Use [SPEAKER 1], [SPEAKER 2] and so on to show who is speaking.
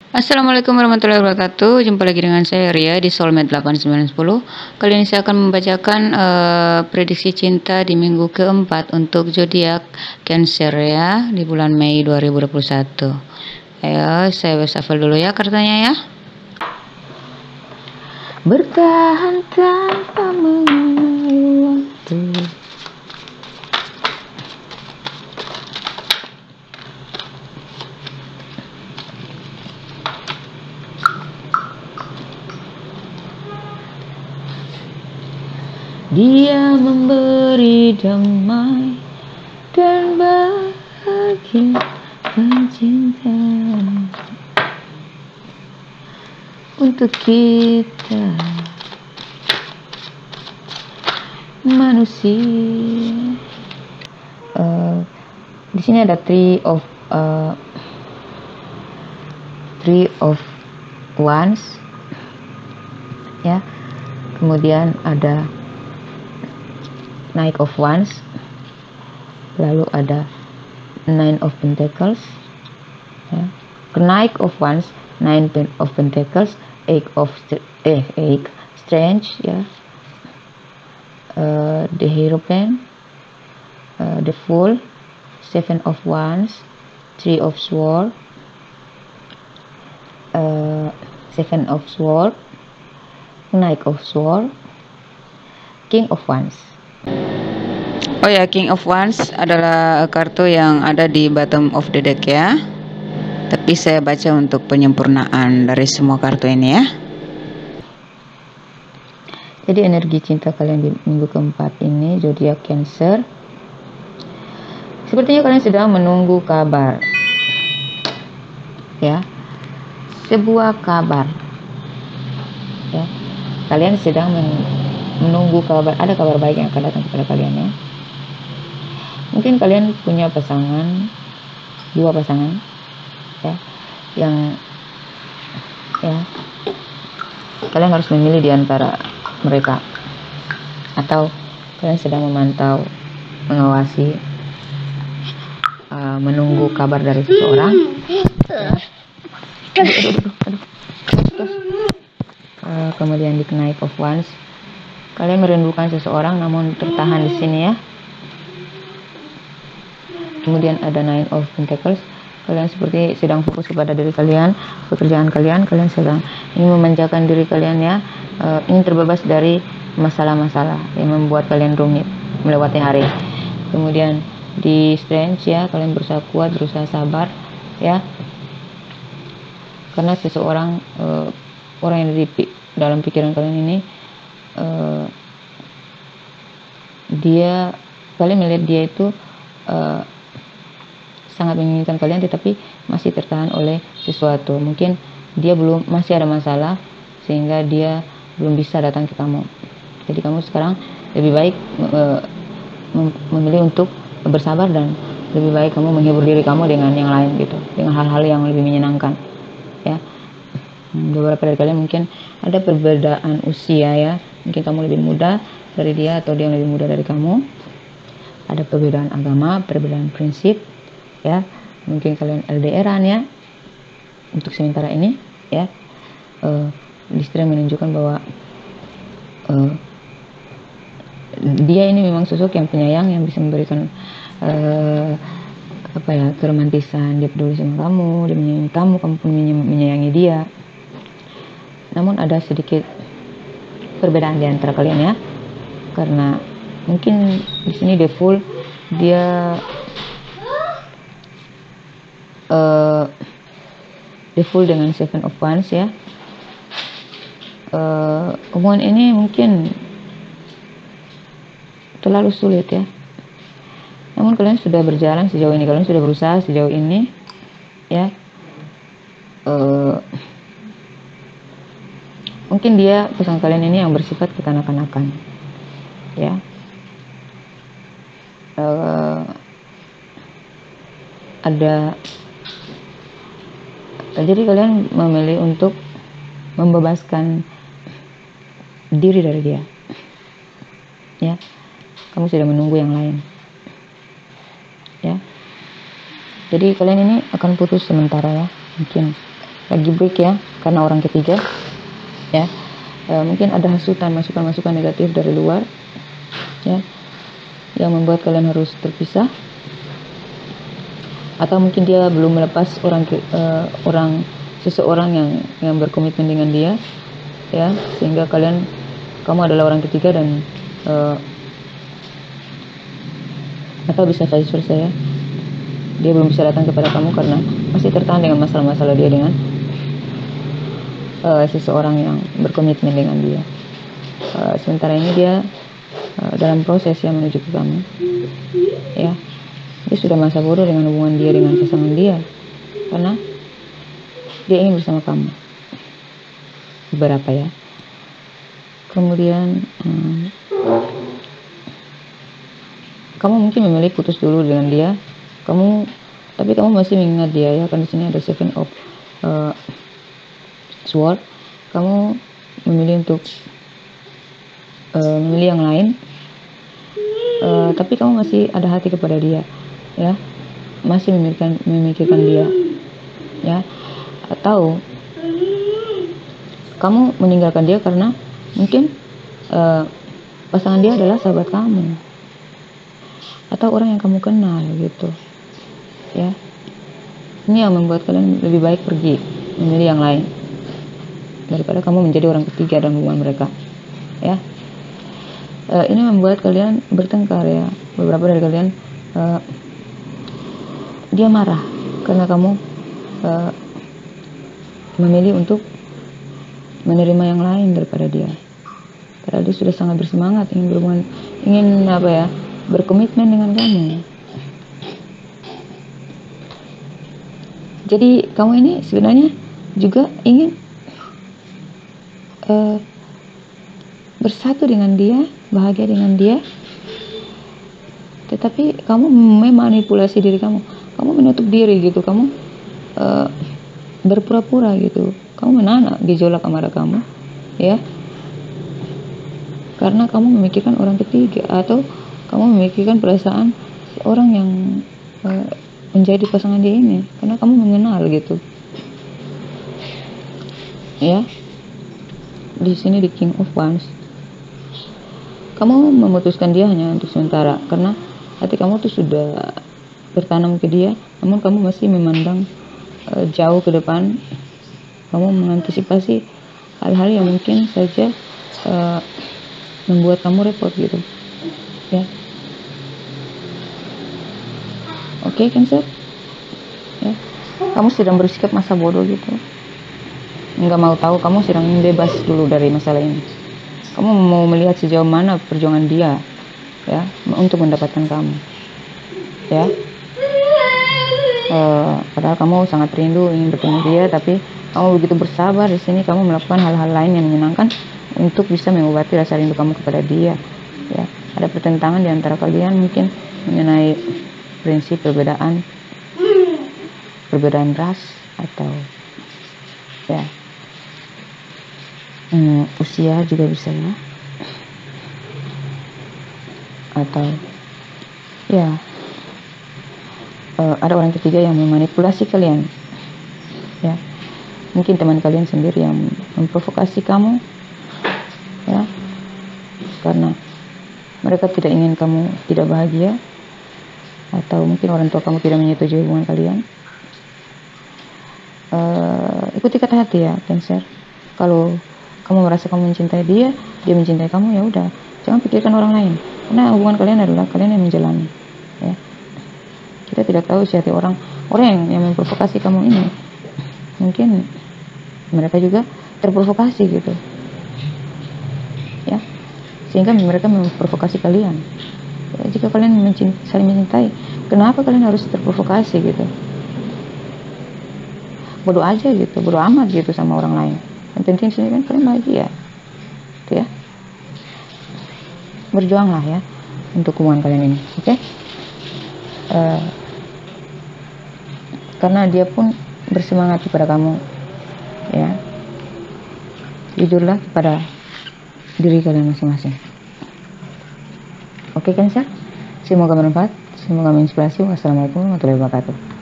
[SPEAKER 1] Assalamualaikum warahmatullahi wabarakatuh. Jumpa lagi dengan saya Ria di Soulmate 8910. Kali ini saya akan membacakan prediksi cinta di minggu keempat untuk zodiak Cancer ya di bulan Mei 2021. Ayo saya shuffle dulu ya kartanya ya. Bertahan tanpa mengenai waktu. Dia memberi damai dan bahagia cinta untuk kita manusia. Di sini ada three of wands ya, kemudian ada Knight of Wands, lalu ada Nine of Pentacles, ya. Knight of Wands, Nine of Pentacles, Eight Strange, ya. The Hierophant, the Fool, Seven of Wands, Three of Swords, Seven of Swords, Knight of Swords, King of Wands. Oh ya, King of Wands adalah kartu yang ada di bottom of the deck ya. Tapi saya baca untuk penyempurnaan dari semua kartu ini ya. Jadi energi cinta kalian di minggu keempat ini, zodiak Cancer. Sepertinya kalian sedang menunggu kabar. Ya. Sebuah kabar. Ya. Kalian sedang menunggu kabar, ada kabar baik yang akan datang kepada kalian ya. Mungkin kalian punya pasangan, dua pasangan ya, yang ya kalian harus memilih di antara mereka, atau kalian sedang memantau, mengawasi, menunggu kabar dari seseorang ya. Kemudian di Knight of Wands, kalian merindukan seseorang namun tertahan di sini ya. Kemudian ada Nine of Pentacles, kalian seperti sedang fokus kepada diri kalian, pekerjaan kalian, kalian sedang ingin memanjakan diri kalian ya, ingin terbebas dari masalah-masalah yang membuat kalian rumit melewati hari. Kemudian di Strange ya, kalian berusaha kuat, berusaha sabar ya, karena seseorang orang yang ada di dalam pikiran kalian ini, kalian melihat dia itu sangat menginginkan kalian, tetapi masih tertahan oleh sesuatu. Mungkin dia masih ada masalah sehingga dia belum bisa datang ke kamu. Jadi kamu sekarang lebih baik memilih untuk bersabar, dan lebih baik kamu menghibur diri kamu dengan yang lain gitu, dengan hal-hal yang lebih menyenangkan ya. Beberapa dari kalian mungkin ada perbedaan usia ya, mungkin kamu lebih muda dari dia atau dia lebih muda dari kamu. Ada perbedaan agama, perbedaan prinsip ya, mungkin kalian LDRan ya untuk sementara ini ya. Di sini menunjukkan bahwa dia ini memang sosok yang penyayang, yang bisa memberikan keromantisan. Dia peduli sama kamu, dia menyayangi kamu, kamu pun menyayangi dia. Namun ada sedikit perbedaan di antara kalian ya, karena mungkin di sini the Fool, dia the Fool dengan Seven of Wands ya. Hubungan ini mungkin terlalu sulit ya, namun kalian sudah berjalan sejauh ini, kalian sudah berusaha sejauh ini ya. Mungkin dia, pasangan kalian ini, yang bersifat kekanak-kanakan ya. Jadi kalian memilih untuk membebaskan diri dari dia ya. Kamu sudah menunggu yang lain ya. Jadi kalian ini akan putus sementara ya, mungkin lagi break ya, karena orang ketiga ya. Mungkin ada hasutan, masukan negatif dari luar ya, yang membuat kalian harus terpisah, atau mungkin dia belum melepas seseorang yang berkomitmen dengan dia ya, sehingga kamu adalah orang ketiga dan atau bisa vice versa ya, dia belum bisa datang kepada kamu karena masih tertahan dengan masalah-masalah dia dengan seseorang yang berkomitmen dengan dia. Sementara ini dia dalam proses yang menuju ke kamu ya. Dia sudah masa bodoh dengan hubungan dia dengan pasangan dia, karena dia ingin bersama kamu beberapa ya. Kemudian kamu mungkin memilih putus dulu dengan dia, tapi kamu masih mengingat dia ya, kan di sini ada Seven of Sword. Kamu memilih untuk memilih yang lain, tapi kamu masih ada hati kepada dia ya, masih memikirkan dia ya. Atau kamu meninggalkan dia karena mungkin pasangan dia adalah sahabat kamu atau orang yang kamu kenal gitu ya. Ini yang membuat kalian lebih baik pergi memilih yang lain daripada kamu menjadi orang ketiga dalam hubungan mereka ya. Ini membuat kalian bertengkar ya. Beberapa dari kalian dia marah karena kamu memilih untuk menerima yang lain daripada dia, padahal dia sudah sangat bersemangat ingin berhubungan, berkomitmen dengan kamu. Jadi kamu ini sebenarnya juga ingin bersatu dengan dia, bahagia dengan dia, tetapi kamu memanipulasi diri kamu menutup diri gitu, kamu berpura-pura gitu, kamu menahan gejolak amarah kamu ya, karena kamu memikirkan orang ketiga atau kamu memikirkan perasaan orang yang menjadi pasangan dia ini, karena kamu mengenal gitu ya. Di sini di King of Wands, kamu memutuskan dia hanya untuk sementara karena hati kamu tuh sudah bertanam ke dia, namun kamu masih memandang jauh ke depan. Kamu mengantisipasi hal-hal yang mungkin saja membuat kamu repot gitu ya. Oke, Cancer ya, kamu sedang bersikap masa bodoh gitu, nggak mau tahu, kamu sedang bebas dulu dari masalah ini. Kamu mau melihat sejauh mana perjuangan dia ya untuk mendapatkan kamu ya. Padahal kamu sangat rindu ingin bertemu dia, tapi kamu begitu bersabar. Di sini kamu melakukan hal-hal lain yang menyenangkan untuk bisa mengobati rasa rindu kamu kepada dia ya. Ada pertentangan di antara kalian mungkin mengenai prinsip perbedaan ras atau ya usia juga bisa ya, atau ya ada orang ketiga yang memanipulasi kalian ya. Mungkin teman kalian sendiri yang memprovokasi kamu ya, karena mereka tidak ingin kamu tidak bahagia, atau mungkin orang tua kamu tidak menyetujui hubungan kalian. Ikuti kata hati ya, Cancer. Kalau kamu merasa kamu mencintai dia mencintai kamu, ya udah, jangan pikirkan orang lain, karena hubungan kalian adalah kalian yang menjalani ya. Kita tidak tahu siapa orang yang memprovokasi kamu ini, mungkin mereka juga terprovokasi gitu ya, sehingga mereka memprovokasi kalian ya. Jika kalian saling mencintai, kenapa kalian harus terprovokasi gitu? Bodoh aja gitu, bodoh amat gitu sama orang lain. Yang penting sini kan kalian bahagia gitu ya. Berjuanglah ya untuk hubungan kalian ini, oke? Karena dia pun bersemangat kepada kamu ya. Jujurlah kepada diri kalian masing-masing. Oke, Cancer, semoga bermanfaat, semoga menginspirasi. Wassalamualaikum warahmatullahi wabarakatuh.